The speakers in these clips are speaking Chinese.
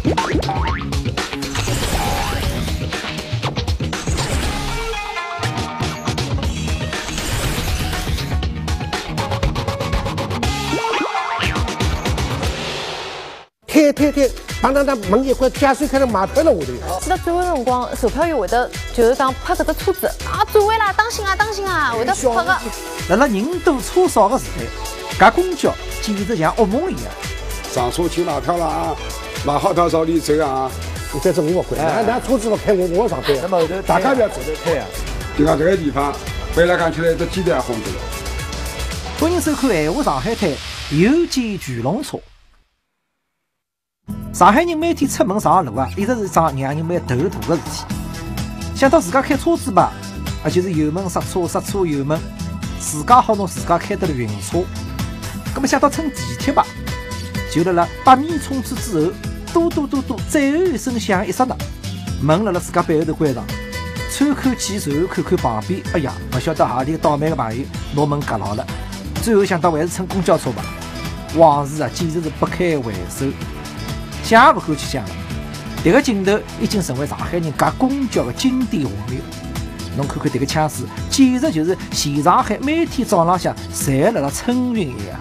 推，当门一关，加速开始马推了下头。 记得转弯辰光，售票员会得就是讲拍搿只车子啊，转弯啦，当心啊，当心啊，会得拍个。 辣人多车少的时代，搿公交简直像噩梦一样。 上车请买票了啊，买好票早点走啊！ 反正我不管，那车子不开，我上班。 那么后头大家不要走头开啊！ 就讲这个地方，回来讲起来，这鸡蛋也红着了。 欢迎收看《闲话上海滩》，有见巨龙车。上海人每天出门上路啊，一直是桩让人蛮头大的事体。想到自家开车子吧，就是油门刹车，刹车油门，自家好弄自家开得了匀车。那么想到乘地铁吧，就辣8米冲刺之后，嘟，最后一声响一刹那，门辣自家背后头关上，喘口气，然后看看旁边，哎呀，不晓得何里倒霉的朋友拿门夹牢了。最后想到还是乘公交车吧，往事啊，简直是不堪回首。想也不敢去想了，这个镜头已经成为上海人夹公交的经典画面。侬看看这个腔势，简直就是全上海每天早浪向侪辣春运一样。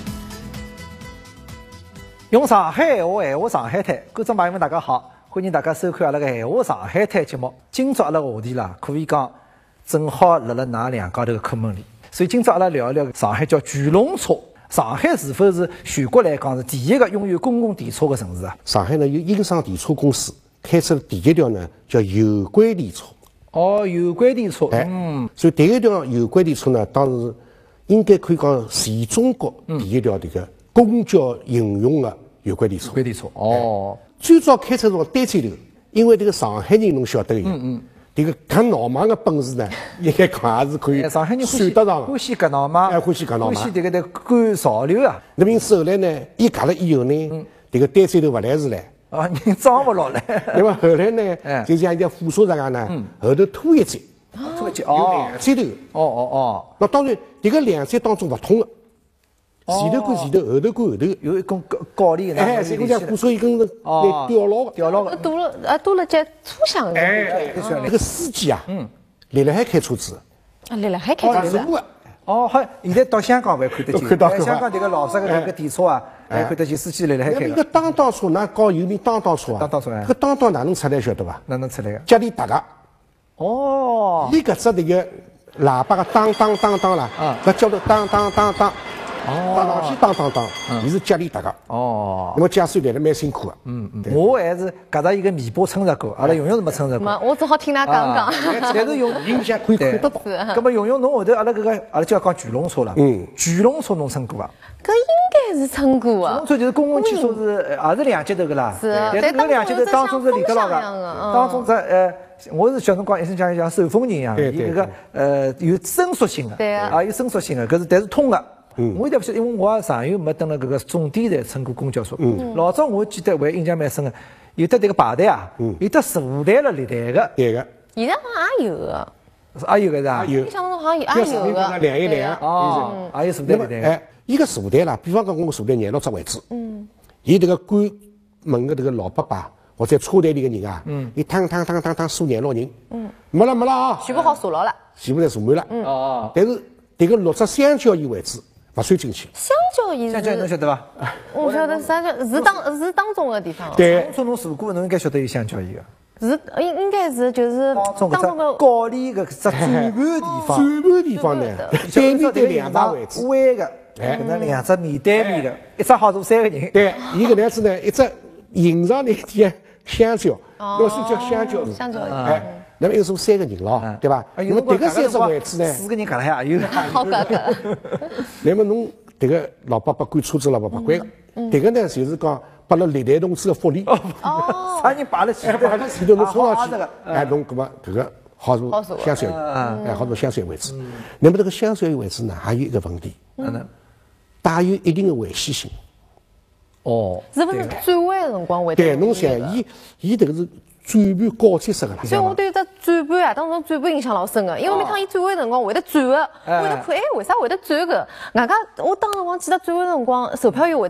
用上海闲话，闲话上海滩，观众朋友们大家好，欢迎大家收看阿拉个闲话上海滩节目。今朝阿拉个话题啦，可以讲正好辣㑚两家头个课门里，所以今朝阿拉聊一聊上海叫巨龙车。上海是否是全国来讲是第一个拥有公共电车的城市啊？ 上海呢有英商电车公司开出的第一条呢叫有轨电车。 哦，有轨电车， 所以第一条有轨电车呢，当时应该可以讲全中国第一条这个公交应用的有轨电车。 有轨电车，哦， 最早开出是单车头，因为这个上海人侬晓得的，这个夹闹忙的本事呢，应该讲也是可以上海人算得上。 欢喜夹闹忙， 欢喜夹闹忙， 欢喜这个赶潮流啊。 那么因此后来呢，伊夹了以后呢，这个单车头不来事了。 啊，人装不牢了。 那么后来呢，就像一条火车上样呢，后头拖一节， 拖一节， 有两节头。 哦。 那当然，这个两节当中不通的，前头跟前头，后头跟后头， 有一根高力的。 这个像火车一根是来吊牢的， 吊牢的。 多了节车厢的。 那个司机啊，辣海开车子。 啊，辣海开车子。 哦，好，现在到香港还看得见。 看到香港这个老式的这个电车啊，还看得见司机辣海开。 那个当当车，那搞有名当当车啊。 当当车啊。 这个当当哪能出来晓得吧？ 哪能出来的？ 家里搭个。 哦。 伊搿只这个喇叭个当啦，那叫做当。打上去当，伊是家里搭个。 哦。 那么驾驶员来了蛮辛苦的。 我还是夹着一个尾巴撑着过，阿拉永远是没撑着过。 我只好听他讲。 但是用影响可以看得到。 那么用侬后头阿拉阿拉就要讲巨龙车了。巨龙车侬乘过伐？ 搿应该是乘过啊。 巨龙车就是公共汽车也是两节头个啦。 是。 但是搿两节头当中是连得牢个。当中我是小辰光一直像手风琴一样，伊搿个有伸缩性的。 对啊。 有伸缩性的，搿是但是通的。我也不晓得，因为我上游没登了搿个总店站乘过公交车。老早我记得还印象蛮深的，有的这个排队啊，有的坐台了立台的。 对个。 现在好像也有的。 也有个是吧？ 有。 印象中好像也有个。 两一两。 哦。也有坐台立台。 伊个坐台啦，比方讲我坐台廿6只位置。伊这个关门的这个老伯伯或者车队里的人啊，伊趟坐廿6人。没了啊。 全部好坐牢了。 全部侪坐满了。但是这个6只相交椅位置。不算进去。 香蕉椅香蕉侬晓得伐？ 我晓得香蕉是当中的地方。 对。 从侬坐过，侬应该晓得有香蕉椅个。 是应该是就是当中的高里个只转盘地方。 转盘地方呢，对面对两大位置。 弯个，可能两只面对面的，一只好坐3个人。 对，伊搿样子呢，一只迎上那点香蕉，要是叫香蕉。 香蕉。 那么又坐3个人了，对吧？那么这个3只位置呢 ，4个人夹了下有。 好夹的。 那么侬这个老伯伯管车子老伯伯管个，这个呢就是讲拨了历代同志的福利。 啥人摆了前头， 摆了前头侬冲上去，侬搿么搿个好坐香蕉椅，好坐香蕉椅位置。那么这个香蕉椅位置呢，还有一个问题，带有一定的危险性。 哦。 是不是转弯的辰光会？ 对，侬想，伊这个是。转盘高级式的， 所以我对这转盘啊，当中转盘印象老深的，因为每趟伊转弯的辰光会得转的，会得看为啥会得转个？外加我当辰光记得转弯的辰光，售票员会得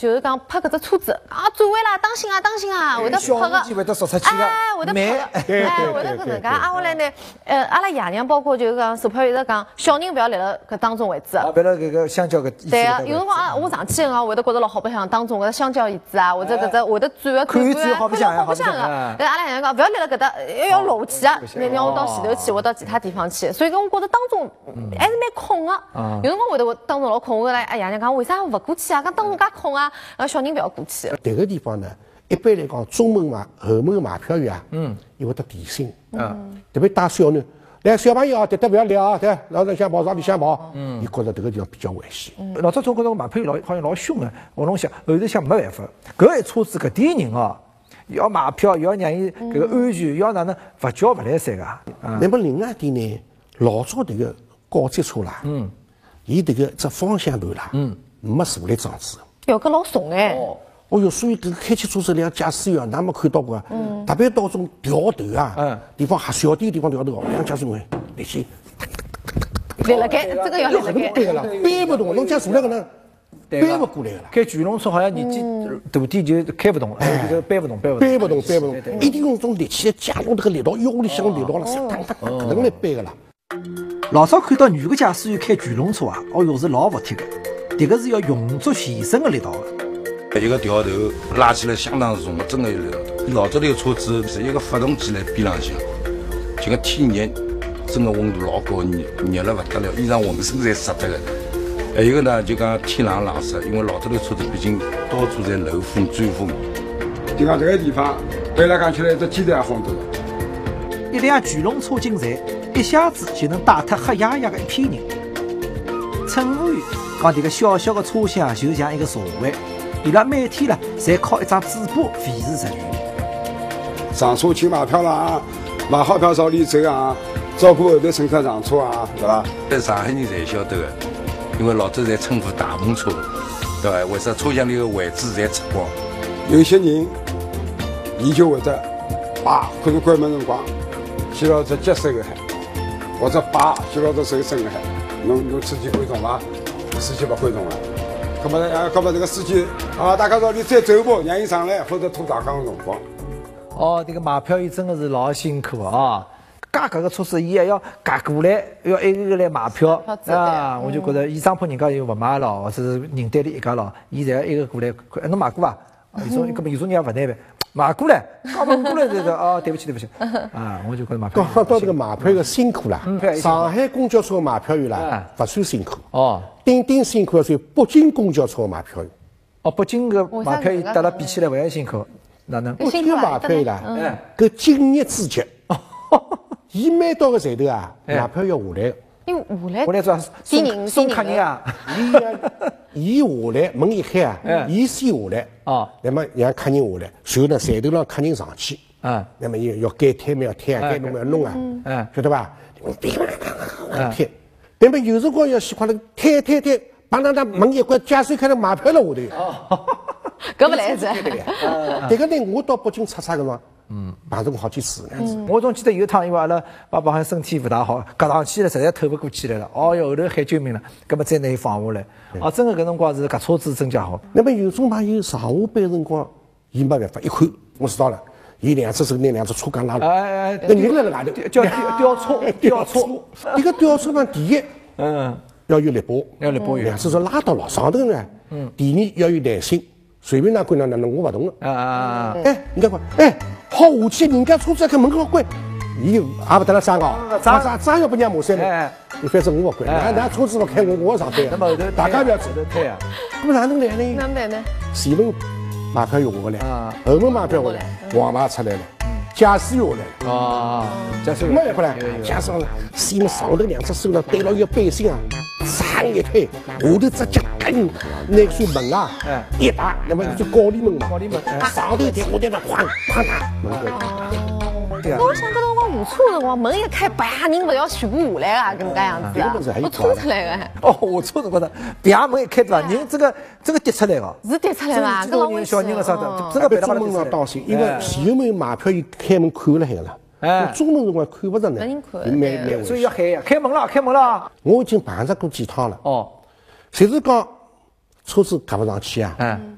就是讲拍搿只车子啊，转弯啦，当心啊，当心啊，会得拍个， 会得说出去个， 会得拍个，会得搿能介。啊，后来呢，阿拉爷娘包括就是讲售票员一直讲，小人勿要立辣搿当中位置。 不要搿个香蕉搿。 对啊，有辰光啊，我上去辰光会得觉得老好白相，当中搿只香蕉椅子啊，或者搿只会得转个转弯， 好白相个。 但阿拉爷娘讲，勿要立辣搿搭，要落去啊，让我到前头去，我到其他地方去。所以讲，我觉得当中还是蛮空个。有辰光会得当中老空，我来爷娘讲，为啥勿过去啊？讲当中介空啊，小人勿要过去。 迭个地方呢，一般来讲，中门嘛、后门买票员啊，伊会得提醒，特别带小人，来小朋友啊，迭搭勿要立啊，对，老早想跑上里向跑，伊觉着迭个地方比较危险。 老早总觉着买票员好像老凶个，我拢想，后头想没办法，搿一车子搿点人哦，要买票，要让伊搿个安全，要哪能勿叫勿来三个。 那么另外一点呢，老早迭个高级车啦，伊迭个只方向盘啦，没助力装置。 哟，搿老怂哎！ 哦哟，所以搿开起车子像驾驶员，㑚没看到过啊？特别到种掉头啊，地方还小点地方掉头，像驾驶员立起， 立辣盖，这个要立辣盖。 对个啦，背不动，侬讲坐那个呢，背不过来个啦。 开巨龙车好像年纪大点就开不动了，就背不动， 背不动，一定用种力气来加入这个力道，腰里向力道了，搿能来背个啦。 老早看到女个驾驶员开巨龙车啊，哦哟是老服帖个，迭个是要用足全身个力道个。 一个掉头拉起来相当重，真的有力道。老早那个车子是一个发动机来边浪向，这个天热，真的温度老高，热了不得了，衣裳浑身侪湿脱个。还有一个呢，就讲天冷冷湿，因为老早那个车子毕竟到处在漏风转风。 就讲这个地方，对来讲起来，这鸡蛋也放得了。 一辆巨龙车进站，一下子就能带脱黑压压的一批人。乘务员讲，这个小小的车厢就像一个社会，伊拉每天侪靠一张嘴巴维持秩序。 上车请买票了啊，买好票照例走啊，照顾后头乘客上车啊，对吧？ 在上海人侪晓得的，因为老早侪称呼大篷车，对吧？为啥车厢里的位置侪出光？ 有些人，伊就会得可能关门辰光，牵牢只脚手个海，或者牵牢只手伸个海，侬司机关动伐？司机不关动了。搿么这个司机大家道理再走步，让伊上来，或者拖大纲的辰光。 哦，这个买票员真的是老辛苦啊！搿个车子伊还要夹过来，要一个个来买票啊！我就觉得，伊生怕人家又勿买了，或者是人单里一家咯，伊侪要一个过来，侬买过伐？有种人也勿难办，买过来，刚问过来这个对不起啊！我就觉得买票。 讲到这个买票个辛苦啦，上海公交车买票员啦，勿算辛苦哦， 顶辛苦的是北京公交车买票员。 哦，北京个买票员，搭拉比起来还要辛苦。哪能？ 北京买票员啦，搿敬业之极，伊每到个站头啊，买票要下来。 因为下来做送客人啊， 伊下来门一开啊，伊先下来那么让客人下来，随后呢站头让客人上去那么要该推嘛要推啊，该弄嘛要弄啊，晓得吧？推，那么有辰光要喜欢了推，帮那门一关，驾驶开始买票了下头。 搿不来着。 这个呢，我到北京出差个嘛。碰着过好几次那样子。 我总记得有一趟，因为阿拉爸爸好像身体不大好，夹上去了，实在透不过气来了。哦哟，后头喊救命了，葛么再拿伊放下来。真的搿辰光是搿车子真假好。 那么有种朋友上下班辰光，伊没办法，一看我知道了，伊两只手拿两只车杠拉了，那人辣辣外头叫吊车。 一个吊车嘛，第一，要有力把，两只手拉到了上头呢。第二要有耐心，随便哪关哪能我勿动了。人家讲，好下去，人家车子开门口关，伊也不得了张哦，张要不让马三了。你反正我不关，那车子不开我上班。 那么大家不要走头推啊， 那么哪能来呢？ 哪能来呢？ 前门买票又下来，后门买票下来，黄牌出来了，驾驶员下来了。 驾驶员没办法了，加上前面上头两只手呢对牢一个背心啊，上一推，下头直接跟那扇门啊一打，那么就高丽门嘛，上头一推，下头那哐哐打门关。 我想搿辰光下车辰光门一开，啪人勿要全部下来啊，搿能介样子啊，我冲出来个。 下车辰光呢，啪门一开对伐？人这个跌出来个， 是跌出来嘛？搿老危险。 小人个啥的，真特别的中门要当心，因为前后门买票伊开门看了海个了，中门辰光看勿着呢，蛮危险。 所以要喊呀，开门了。 我已经碰着过几趟了。就是讲车子夹勿上去啊，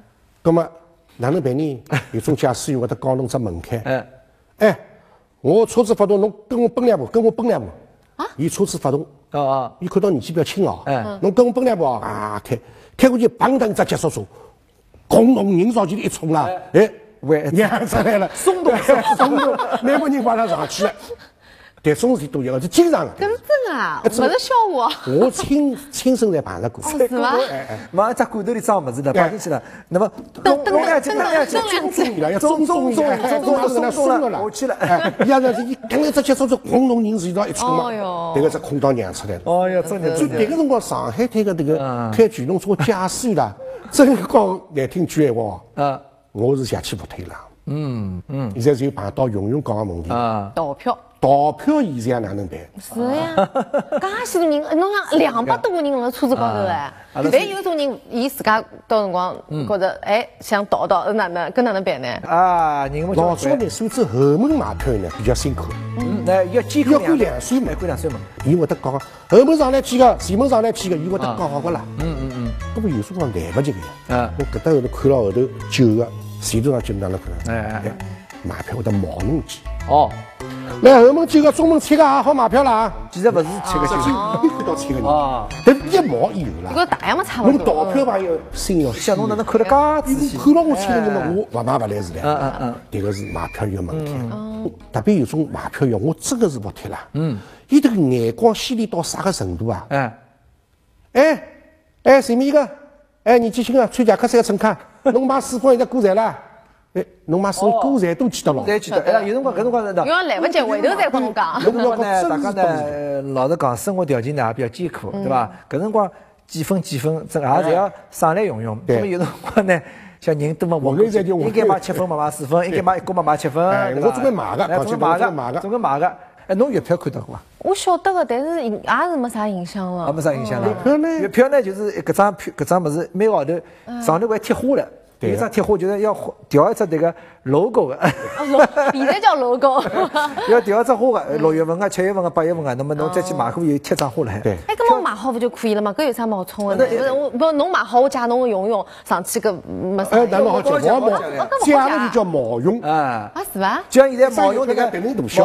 那么哪能办呢？有种驾驶员会得教侬只门槛。哎，我车子发动，侬跟我奔两步，跟我奔两步。啊？伊车子发动。伊看到年纪比较轻哦。侬跟我奔两步啊，开过去，砰噔只急刹车，轰隆人朝前头一冲啊！娘出来了， 松动， 那帮人把他上去了。但种事体多一个是经常的。 搿是真啊，不是笑话。 我亲身在碰着过。 是伐？ 往一只罐头里装物事的，放进去了。那么蹬两次， 要中了，下去了。一下子伊跟了只急刹车，轰隆人前头一冲嘛，这个只空档娘出来了。 哦哟，真的。 就这个辰光，上海滩的这个开电动车驾驶员啦，真讲难听句闲话，我是下去不退了。现在就碰到用讲个问题。逃票现在哪能办？ 是呀，介许多人，侬想200多个人辣车子高头哎，但有一种人，伊自家到辰光觉着想逃，哪能办呢？ 老早呢，所以后门买票呢比较辛苦。 那要关2岁嘛， 关2岁嘛。 伊会得讲后门上来去个，前门上来去个，伊会得讲好个啦。那么有时光来不及个呀。我搿搭后头看了后头旧个，前头上就哪能可能？买票会得冒侬记。来后门9个，中门7个也好买票啦。 其实不是7个， 没看到7个人。但是1毛有啦。 这个大样嘛差不多。 侬逃票吧要心要像侬哪能看得介仔细？ 看到我7个人嘛，我不买不来是的。这个是买票有问题。特别有种买票要，我真的是服帖啦。伊这个眼光犀利到啥个程度啊？前面一个，年纪轻个穿夹克衫个乘客，侬买4分现在过站了。侬买4分过站都记得牢。 记得。有辰光搿辰光是因为来不及，回头再帮侬讲。 有辰光呢，大家呢，老实讲，生活条件呢也比较艰苦，对伐？搿辰光几分，这也侪要省来用。那么有辰光呢，像人多么混过去，应该买7分嘛，买4分；应该买1个嘛，买7分。 我准备买个， 总归买个。侬月票看到过伐？ 我晓得个，但是也是没啥影响了。 没啥影响了。 月票呢，就是搿张物事每个号头上头还贴花了。有一张贴花就是要调一只这个 logo 的， 现在叫 logo， 要调一只花的，6月份啊、7月份啊、8月份啊，那么侬再去买货有贴张花了。 对。 搿么买好不就可以了嘛？搿有啥冒充的呢？不，侬买好我借侬用上去搿没啥。 那好叫冒用，假了就叫冒用啊，是伐？ 就像现在冒用这个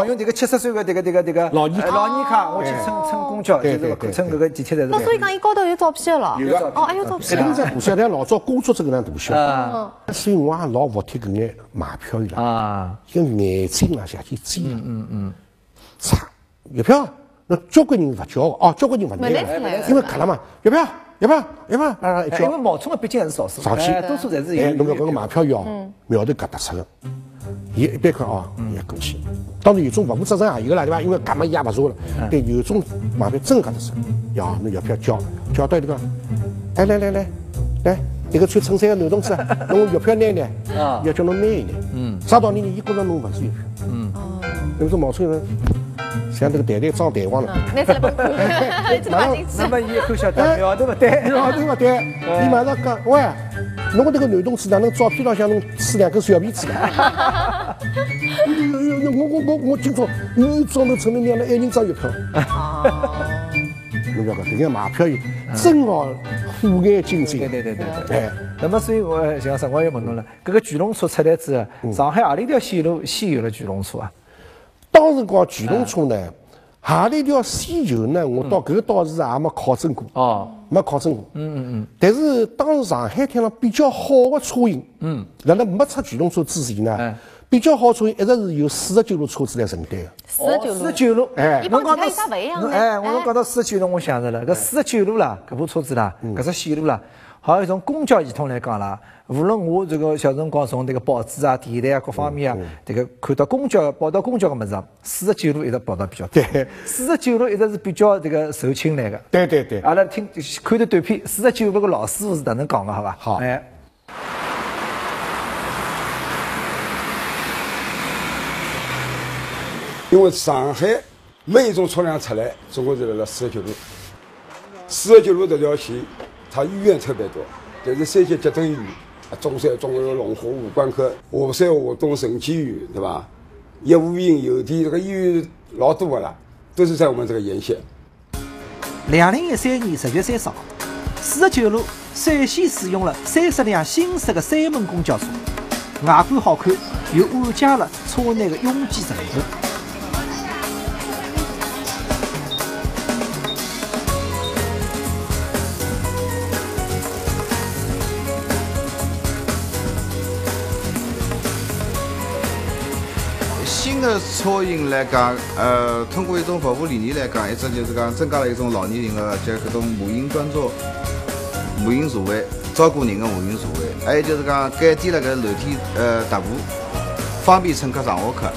70岁的这个老年卡，我去乘公交，就是乘搿个地铁的。 那所以讲，伊高头有照片了。 有个。 还有照片。 一定在大小，但老早工作这个样大小。所以我也老服帖搿眼买票伊拉，一个眼睛啦下去追，差月票，那交关人勿交个，交关人勿拿，因为搿了嘛，月票，一交。 因为冒充的毕竟还是少数， 上去多数侪是有。 侬搿个买票要苗头搿突出个，伊一般看伊过去。当然有种勿负责任也有个啦，对伐？因为搿么伊也勿查了，但有种买票真个搿突出，侬月票交到一个，来。这个穿衬衫的男同志，侬月票拿呢，要叫侬拿一拿。啥道理呢？伊觉着侬勿是月票。有种冒充人，像这个袋装蛋黄了。 拿出来不看，马进去。 那么伊一看晓得，苗头勿对， 伊马上讲，喂，侬这个男同志哪能照片浪向侬吃2根小辫子了？我今朝又装到城里拿了1人张月票。侬不要讲，这个买票真好。虎眼精精， 对。那么，所以我像我也问侬了，搿个巨龙车出来之后，上海何里条线路先有了巨龙车啊？ 当时讲巨龙车呢，何里条先有呢？我到搿个倒是也没考证过，没考证过。但是当时上海滩上比较好的车型，辣辣没出巨龙车之前呢，比较好车型一直是由49路车子来承担的。 49路， 侬讲到有啥勿一样呢？ 我讲到49路，我想着了，搿49路啦，搿部车子啦，搿只线路啦，好像从公交系统来讲啦，无论我这个小辰光从这个报纸啊、电台啊各方面啊，这个看到报道公交个物事啊，49路一直报道比较多。对，49路一直是比较这个受青睐个。 对。 阿拉看段短片，49路个老师傅是哪能讲个，好伐？ 好。 因为上海每一种车辆出来，总共是辣49路。49路这条线，它医院特别多，但是3级急诊医院，中山、中药、龙华、武官科、华山、华东、仁济医院，对吧？业务营、邮电这个医院老多的啦，都是在我们这个沿线。 2013年10月30号， 49路率先使用了30辆新式的3门公交车，外观好看，又安驾了车内的拥挤程度。 新的车型来讲，通过一种服务理念来讲，一只就是讲增加了一种老年人的就搿种无影专座、无影座位，照顾人的无影座位，还有就是讲改善了搿楼梯踏步，方便乘客上下客。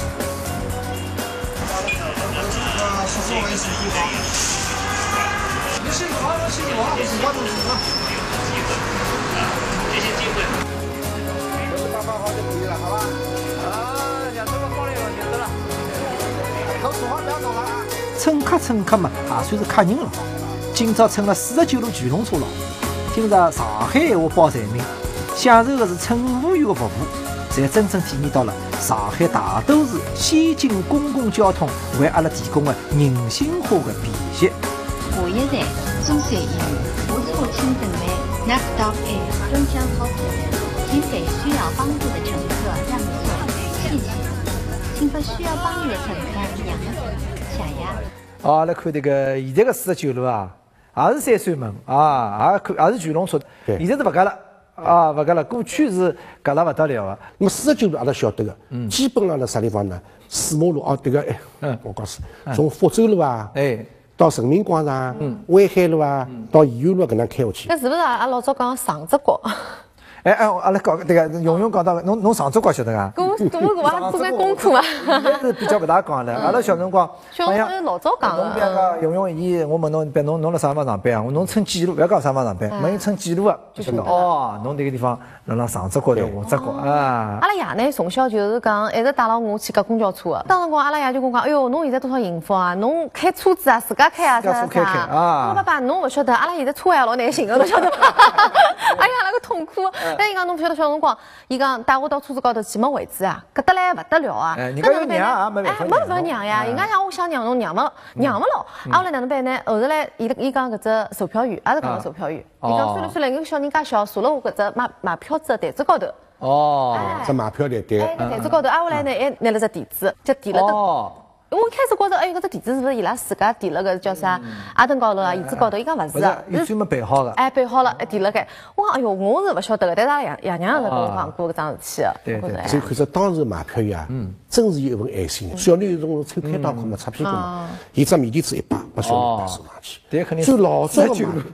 乘客嘛，也算是客人了。今朝乘了49路巨龙车了，听着上海闲话报人民，享受的是乘务员的服务，才真正体验到了上海大都市先进公共交通为阿拉提供的人性化的便捷。 下一站，中山医院，我错请等待 Next Stop is 中江 Hospital， 请给需要帮助的乘客让座，谢谢。请把需要帮助的乘客让座，下呀。 来看这个现在的49路啊，也是3扇门啊，也是巨龙车，现在是不隔了啊，不隔了。过去是隔了不得了啊。 那么49路阿拉晓得个，基本上在啥地方呢？四马路哦，这个我告诉你，从福州路啊，到人民广场、淮海路啊，到医院路搿能开下去。 搿是不是阿拉老早讲上浙角？ 阿拉讲这个蓉蓉讲到侬上浙角晓得伐？ 我也做眼功课嘛。 现在是比较不大讲了。阿拉小辰光， 小辰光老早讲侬比如讲蓉蓉伊，我问侬，比如侬辣啥地方上班啊？我侬乘几路？不要讲啥地方上班，问伊乘几路啊？就晓得哦，侬迭个地方辣上浙角头下浙角啊。 阿拉爷呢从小就是讲一直带牢我去搭公交车的。当辰光阿拉爷就跟我讲，哎哟，侬现在多少幸福啊？侬开车子啊，自家开啊，啥啥啥。我爸爸侬勿晓得，阿拉现在车还老难寻的，侬晓得伐？哎呀，那个痛苦。但伊讲侬勿晓得小辰光，伊讲带我到车子高头去没位置啊，搿得来勿得了啊。 人家有娘啊，没办法娘呀，人家讲我想娘侬娘勿牢。后来哪能办呢？后头来伊讲搿只售票员，也是讲个售票员。伊讲算了，一个小人家小，坐了我搿只买票子的台子高头。 这买票台对。 台子高头，后来呢还拿了只地址，就递了的。我一开始觉着，哎，搿只地址是不是伊拉自家递了个叫啥阿凳高头啊、椅子高头？伊讲勿是啊， 伊专门备好的。 备好了，递了该。我讲，哎哟，我是勿晓得个，但是阿拉爷娘是跟我讲过搿桩事体的。 对。 所以看着当时买票员啊，真是有一份爱心。小囡有种抽开裆裤嘛，擦屁股嘛，伊只面垫子一摆，把小人带送上去。 对，肯定。 就老早的嘛，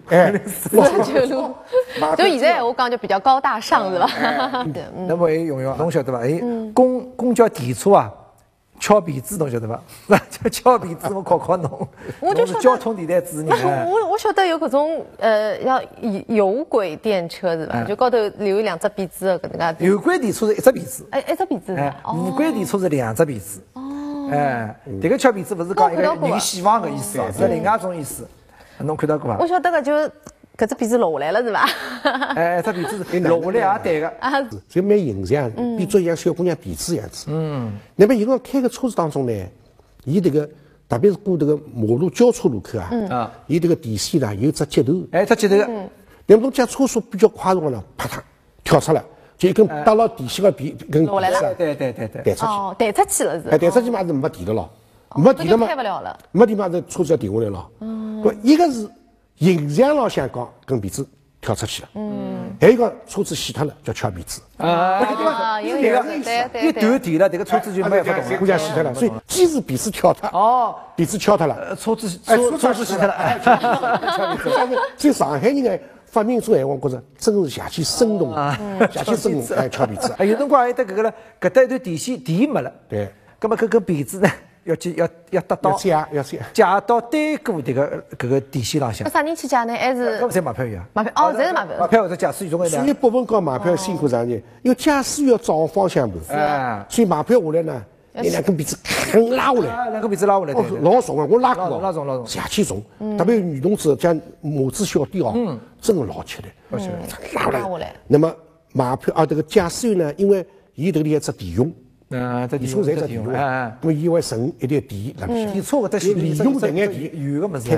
49路。就现在我讲就比较高大上是吧？ 那么蓉蓉，侬晓得伐？公交电车啊。敲鼻子，侬晓得伐？敲鼻子，我考侬。我就是交通电台主任。 我晓得有搿种要有轨电车是吧？就高头留两只鼻子的搿能介。 有轨电车是一只鼻子。 一只鼻子。 无轨电车是两只鼻子。这个敲鼻子不是讲一个人希望的意思，是另外一种意思。侬看到过伐？ 我晓得个就。搿只鼻子落下来了是吧？ 这鼻子落下来也对个。 就蛮形象，比作像小姑娘鼻子样子。那么一个开个车子当中呢，伊这个特别是过这个马路交叉路口啊，伊这个电线呢有只接头。 只接头。 那么讲车速比较快的话呢，啪嗒跳出来，就一根搭牢电线的鼻跟落来了。 对。 弹出去。 弹出去了是。 弹出去嘛是没电的咯，没电了嘛， 开不了了。 没电嘛，这车子要停下来了。一个是。形象老想讲，跟鼻子跳出去了。还有一个车子死脱了，叫敲鼻子。 一断电了，这个车子就没法动了， 互相死脱了。所以既是鼻子跳脱，鼻子敲脱了， 车子死脱了。 所以上海人呢发明出闲话，觉着真是下去生动，下去生动，敲鼻子。 有辰光还得搿搭一段电线电没了。 对。 葛么搿鼻子呢？要得到夹到对过这个电线浪向。 啥人去夹呢？还是？ 侪买票员啊。 买票侪是买票。 买票或者驾驶员总归所以部分讲买票辛苦啥呢？因为驾驶员要掌握方向盘。所以买票下来呢，你两根鼻子扛拉下来。 两根鼻子拉下来。 老重啊！我拉过。 拉重。 下去重，特别女同志像母子小弟哦，真的老吃力。拉下来。那么买票这个驾驶员呢，因为伊这个里有只电容。 这电车在电容那么伊会存一点电， 电车搿只利用这眼电有个么子开过去，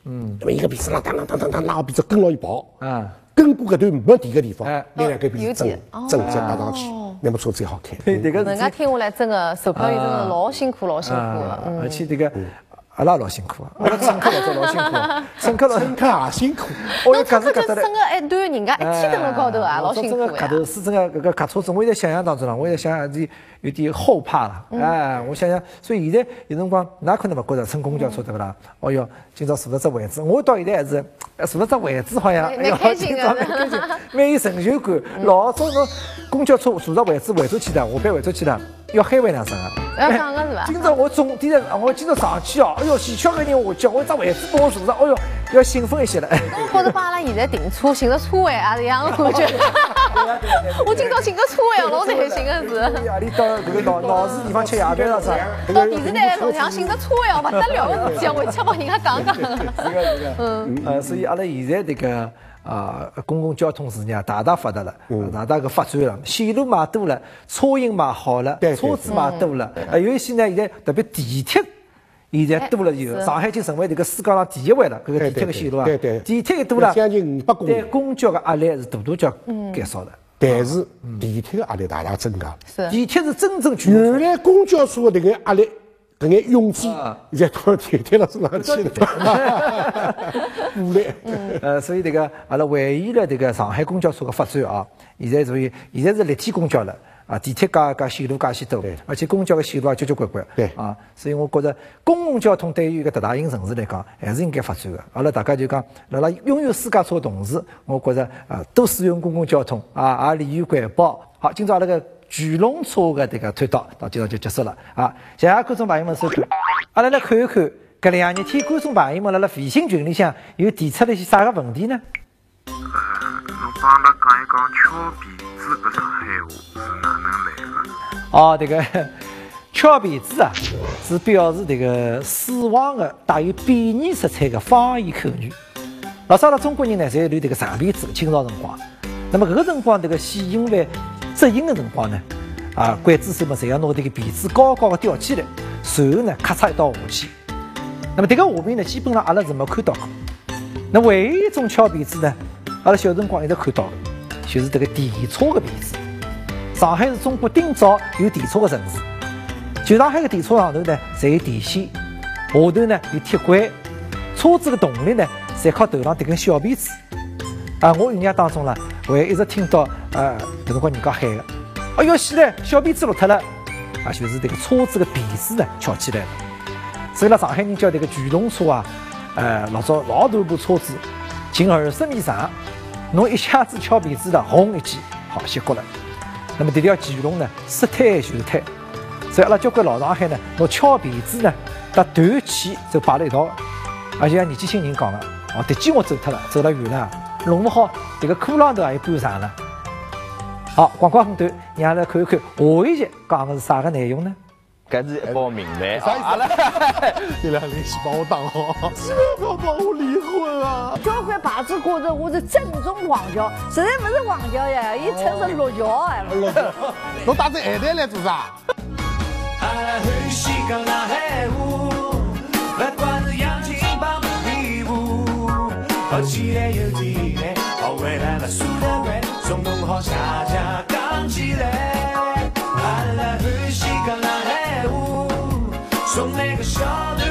那么一个鼻子拉当拉鼻子跟牢一跑，跟过搿段没电个地方，另外一个鼻子正再搭上去，那么车子也好开。 人家听下来真的售票员真的老辛苦的， 而且这个。阿拉老辛苦啊，阿拉乘客老早老辛苦，乘客也辛苦。 侬乘客就乘个一段人家一天蹲辣高头啊，老辛苦呀。 搿头是真个搿个搿车子，我在想象当中了，我在想象有点后怕了，我想想，所以现在有辰光，哪可能勿觉着乘公交车对勿啦？哦哟，今朝坐了只位置，我到现在还是坐了只位置，好像蛮开心的， 蛮有成就感。老早侬公交车坐着位置回出去的，下班回出去的。要喊回两声啊！ 要讲个是吧？ 今朝我总点的，我今朝上去哦，哎哟，前桥个人我叫我只位置帮我坐上，哎哟，要兴奋一些了。 或者帮阿拉现在订车寻个车位也是一样的感觉。我今朝寻个车位，老开心的是。 夜里到搿个闹市地方吃夜饭了噻。 到电视台楼上寻个车位哦，不得了个事体啊！回去帮人家讲讲。 是个。所以阿拉现在这个。公共交通事业大大发达了，大大个发展了，线路买多了，车型买好了，车子买多了，有一些呢，现在特别地铁，现在多了以后，上海就成为这个世界上第一位了，搿个地铁个线路啊，地铁一多了， 将近500公里， 对公交个压力是大叫减少的， 但是地铁个压力大大增加， 地铁是真正原来公交车的这个压力。搿眼拥挤，现在到地铁了身上去了，无力。 所以这个阿拉回忆了这个上海公交车的发展啊，现在是立体公交了啊，地铁加线路加许多，而且公交的线路也交交关关。 对啊，所以我觉着公共交通对于一个特大型城市来讲，还是应该发展的。阿拉大家就讲，辣辣拥有私家车的同时，我觉着多使用公共交通啊，也利于环保。好，今朝阿拉个。巨龙车的这个推导到今朝就结束了啊！谢谢观众朋友们收看，阿拉来看一看搿2日天观众朋友们辣微信群里向又提出了一些啥个问题呢？ 侬帮阿拉讲一讲翘辫子搿上海话是哪能来的？ 哦，这个翘辫子啊，是表示这个死亡的带有贬义色彩的方言口语。老早阿拉中国人呢，侪留这个长辫子，清朝辰光。那么搿个辰光，这个喜迎饭执行的辰光呢，刽子手们侪要拿这个辫子高高的吊起来，随后呢咔嚓一刀下去。那么这个画面呢，基本上阿拉是没看到过。那唯一一种翘辫子呢，阿拉小辰光一直看到的，就是这个电车的辫子。上海是中国顶早有电车的城市，旧上海的电车上头呢，侪有电线，下头呢有铁轨，车子的动力呢，侪靠头上这根小辫子。我印象当中呢，我也一直听到搿辰光人家喊的，哎哟，死了，小辫子落脱了，就是这个车子的辫子呢翘起来了。所以呢，上海人叫这个巨龙车啊，老早老大部车子，近20米长，侬一下子翘辫子的，轰一记，好熄过了。那么这条巨龙呢，说推就推，所以阿拉交关老上海呢，拿翘辫子呢，搭断气就摆了一道，而且像年纪轻人讲了，这记我走脱了，走了远了。弄不好这个裤浪头也有半长了。好，广告很短，让阿拉看一看下一集讲的是啥个内容呢？ 搿是一包名牌啥意思？你俩联系帮我打好，千万不要帮我离婚啊！ 交关牌子觉着我是正宗黄桥，实在不是黄桥呀，伊称是绿桥哎。 侬带着海带来做啥？ 阿拉欢喜讲上海话，不管是洋泾浜里舞。好起来有体力，好回来了输得快，总弄好下家讲起来。阿拉欢喜讲上海话，从那个小。